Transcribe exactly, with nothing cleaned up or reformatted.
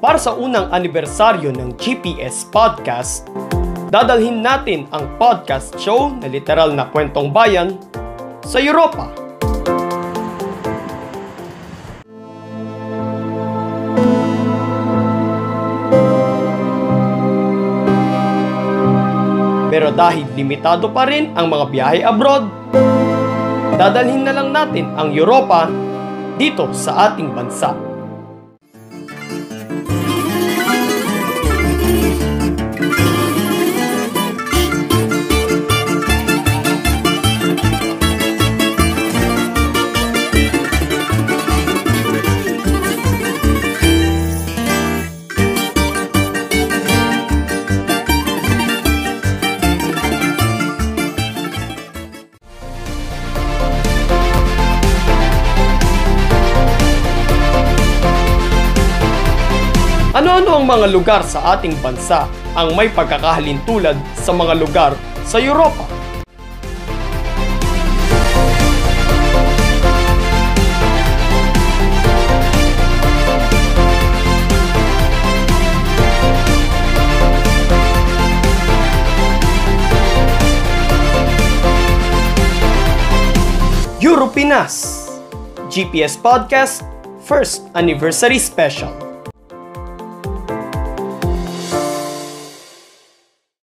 Para sa unang anibersaryo ng G P S Podcast, dadalhin natin ang podcast show na literal na kwentong bayan sa Europa. Pero dahil limitado pa rin ang mga biyahe abroad, dadalhin na lang natin ang Europa dito sa ating bansa. Ano-ano ang mga lugar sa ating bansa ang may pagkakahalintulad sa mga lugar sa Europa? Europinas G P S Podcast First Anniversary Special.